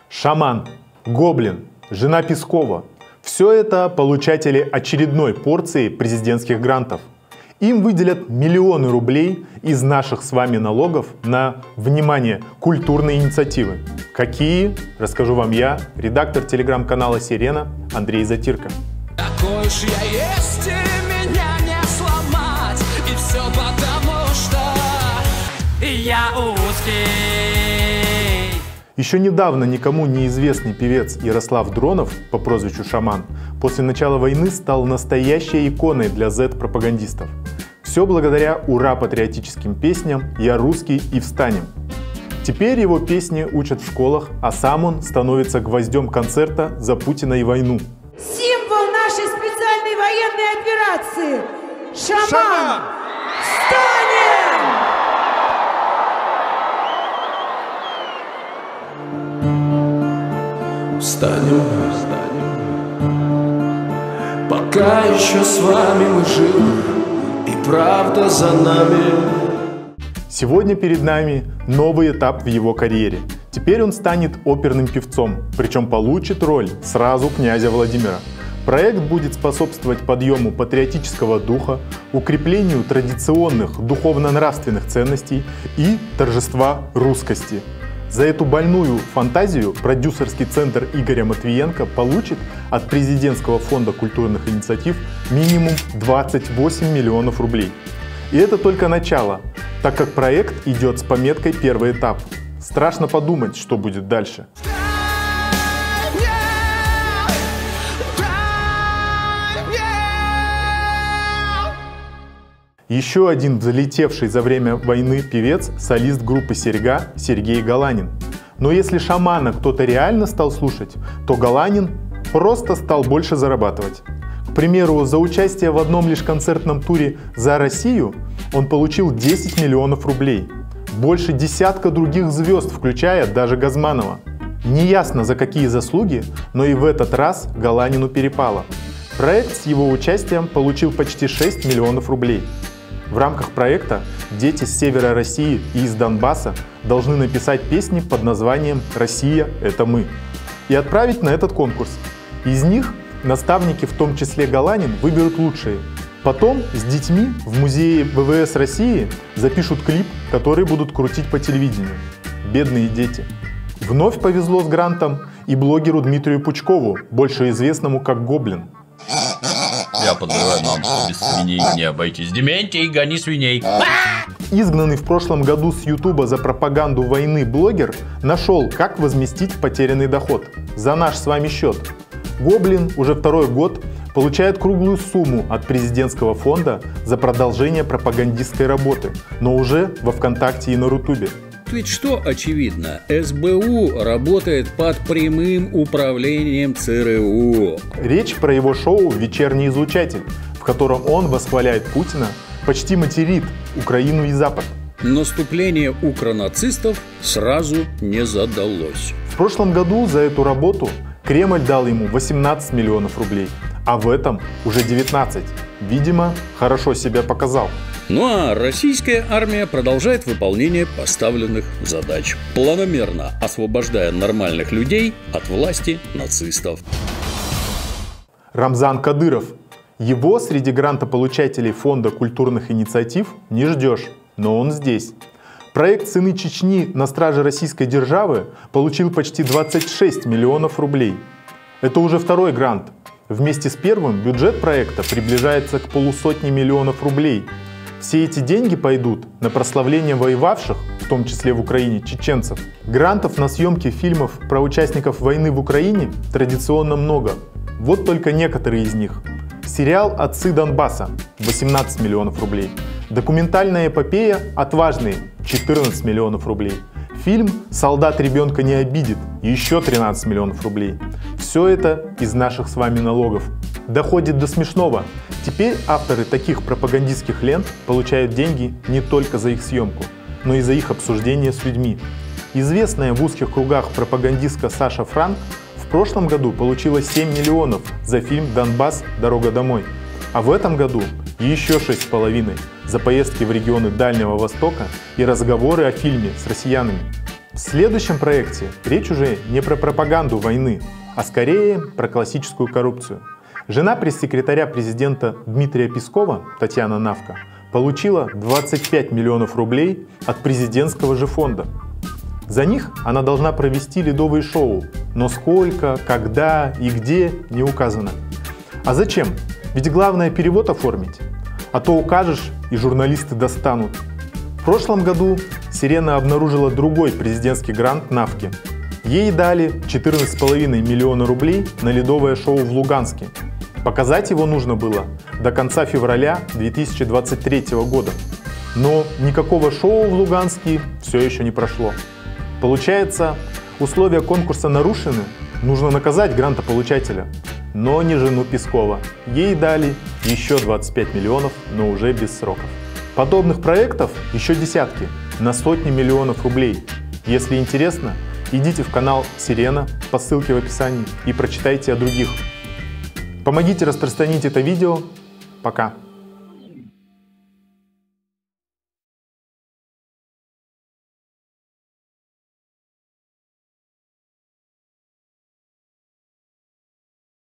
Шаман, Гоблин, жена Пескова – все это получатели очередной порции президентских грантов. Им выделят миллионы рублей из наших с вами налогов на, внимание, культурные инициативы. Какие? Расскажу вам я, редактор телеграм-канала «Сирена» Андрей Затирко. Такой уж я есть, и меня не сломать. И все потому, что я узкий. Еще недавно никому неизвестный певец Ярослав Дронов по прозвищу Шаман после начала войны стал настоящей иконой для Z-пропагандистов. Все благодаря ура-патриотическим песням «Я русский» и «Встанем». Теперь его песни учат в школах, а сам он становится гвоздем концерта «За Путина и войну». Символ нашей специальной военной операции. Шаман! Встанем! Встанем, пока еще с вами мы живы, и правда за нами. Сегодня перед нами новый этап в его карьере. Теперь он станет оперным певцом, причем получит роль сразу князя Владимира. Проект будет способствовать подъему патриотического духа, укреплению традиционных духовно-нравственных ценностей и торжества русскости. За эту больную фантазию продюсерский центр Игоря Матвиенко получит от Президентского фонда культурных инициатив минимум 28 миллионов рублей. И это только начало, так как проект идет с пометкой «Первый этап». Страшно подумать, что будет дальше. Еще один взлетевший за время войны певец, солист группы «Серьга» Сергей Галанин. Но если Шамана кто-то реально стал слушать, то Галанин просто стал больше зарабатывать. К примеру, за участие в одном лишь концертном туре «За Россию» он получил 10 миллионов рублей. Больше десятка других звезд, включая даже Газманова. Неясно за какие заслуги, но и в этот раз Галанину перепало. Проект с его участием получил почти 6 миллионов рублей. В рамках проекта дети с севера России и из Донбасса должны написать песни под названием «Россия – это мы» и отправить на этот конкурс. Из них наставники, в том числе Галанин, выберут лучшие. Потом с детьми в музее ВВС России запишут клип, который будут крутить по телевидению. Бедные дети. Вновь повезло с грантом и блогеру Дмитрию Пучкову, больше известному как Гоблин. Я подозреваю, нам без свиней не обойтись. Дементий, гони свиней. Изгнанный в прошлом году с Ютуба за пропаганду войны блогер нашел, как возместить потерянный доход. За наш с вами счет. Гоблин уже второй год получает круглую сумму от президентского фонда за продолжение пропагандистской работы, но уже во ВКонтакте и на Рутубе. Ведь что очевидно, СБУ работает под прямым управлением ЦРУ. Речь про его шоу «Вечерний излучатель», в котором он восхваляет Путина, почти материт Украину и Запад. Наступление укронацистов сразу не задалось. В прошлом году за эту работу Кремль дал ему 18 миллионов рублей, а в этом уже 19. Видимо, хорошо себя показал. Ну а российская армия продолжает выполнение поставленных задач, планомерно освобождая нормальных людей от власти нацистов. Рамзан Кадыров. Его среди грантополучателей Фонда культурных инициатив не ждешь, но он здесь. Проект «Сыны Чечни на страже российской державы» получил почти 26 миллионов рублей. Это уже второй грант. Вместе с первым бюджет проекта приближается к 500 миллионов рублей. Все эти деньги пойдут на прославление воевавших, в том числе в Украине, чеченцев. Грантов на съемки фильмов про участников войны в Украине традиционно много. Вот только некоторые из них. Сериал «Отцы Донбасса» – 18 миллионов рублей. Документальная эпопея «Отважные» – 14 миллионов рублей. Фильм «Солдат ребенка не обидит» – еще 13 миллионов рублей. Все это из наших с вами налогов. Доходит до смешного. Теперь авторы таких пропагандистских лент получают деньги не только за их съемку, но и за их обсуждение с людьми. Известная в узких кругах пропагандистка Саша Франк в прошлом году получила 7 миллионов за фильм «Донбасс. Дорога домой». А в этом году еще 6,5 за поездки в регионы Дальнего Востока и разговоры о фильме с россиянами. В следующем проекте речь уже не про пропаганду войны, а скорее про классическую коррупцию. Жена пресс-секретаря президента Дмитрия Пескова, Татьяна Навка, получила 25 миллионов рублей от президентского же фонда. За них она должна провести ледовые шоу, но сколько, когда и где не указано. А зачем? Ведь главное перевод оформить. А то укажешь, и журналисты достанут. В прошлом году «Сирена» обнаружила другой президентский грант Навки. Ей дали 14,5 миллиона рублей на ледовое шоу в Луганске. Показать его нужно было до конца февраля 2023 года. Но никакого шоу в Луганске все еще не прошло. Получается, условия конкурса нарушены, нужно наказать грантополучателя. Но не жену Пескова. Ей дали еще 25 миллионов, но уже без сроков. Подобных проектов еще десятки, на сотни миллионов рублей. Если интересно, идите в канал «Сирена» по ссылке в описании и прочитайте о других. Помогите распространить это видео. Пока.